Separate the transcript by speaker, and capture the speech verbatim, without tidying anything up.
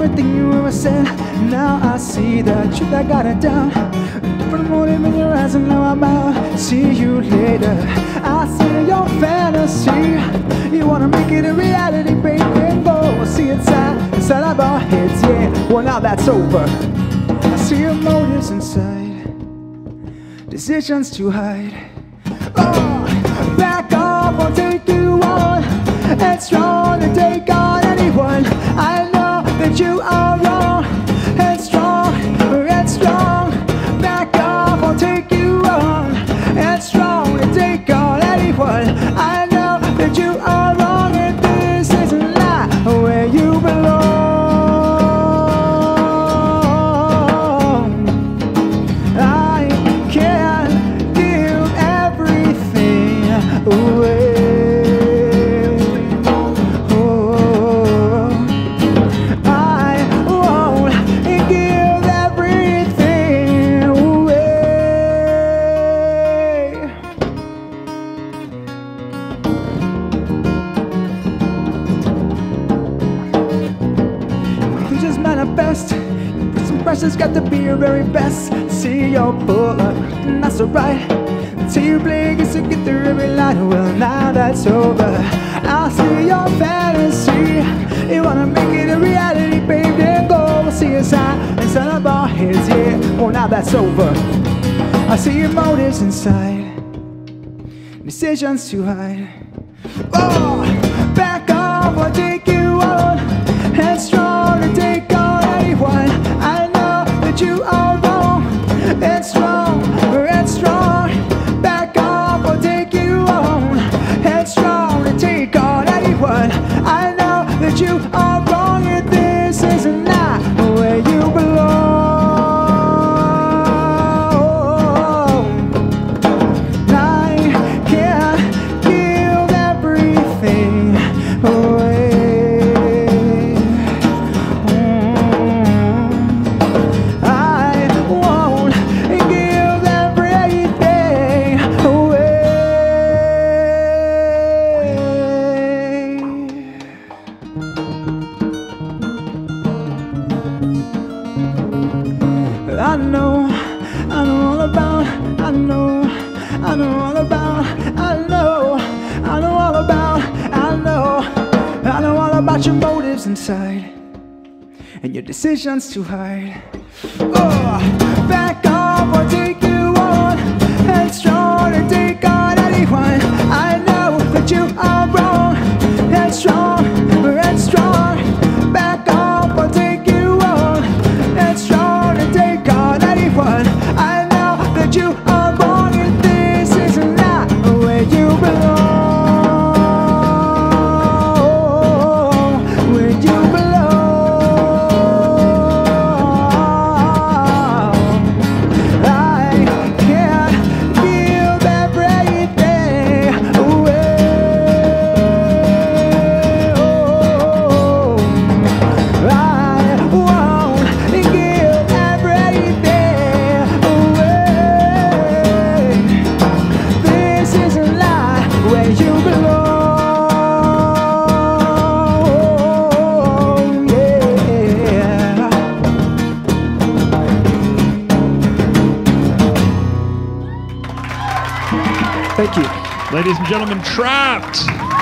Speaker 1: everything you ever said. Now I see the truth, I got it down. Different motive in your eyes and now I'm out. See you later. I see your fantasy. You wanna make it a reality, baby. Go see inside, inside of our heads, yeah. Well, now that's over. I see your motives inside, decisions to hide. Oh, back off, I'll take you on. It's wrong to take on anyone. I know that you are wrong. It's wrong, it's wrong. Back off, I'll take you on. It's wrong to take on anyone. I know that you are wrong, and this isn't not where you belong. I can't give everything away. Manifest, some pressure's got to be your very best. See you're full up, and that's alright. Until you blink, it's to get through every line. Well, now that's over. I'll see your fantasy. You wanna make it a reality, baby? Then go. We'll see inside, inside of our heads, yeah. Well, now that's over. I see your motives inside, decisions to hide. Oh, back off, I'll take you on. It's strong to take on anyone. I know that you are wrong. It's wrong, it's wrong. Back off, I'll take you on. It's wrong to take on anyone. I know that you are wrong, and this is not where you belong. I can't give everything away. I know, I know all about, I know, I know all about, I know, I know all about, I know, I know all about your motives inside, and your decisions to hide. Oh, back off, I'll take you on. It's strong to take on anyone. I know that you are wrong. It's strong, it's strong. Back off, I'll take you on. It's strong to take on anyone. I know that you are wrong, and this is not where you belong. Where you belong. I can't give everything away. Oh, I won't give everything away. This is a lie where you belong. Yeah. Thank you.
Speaker 2: Ladies and gentlemen, Trapped.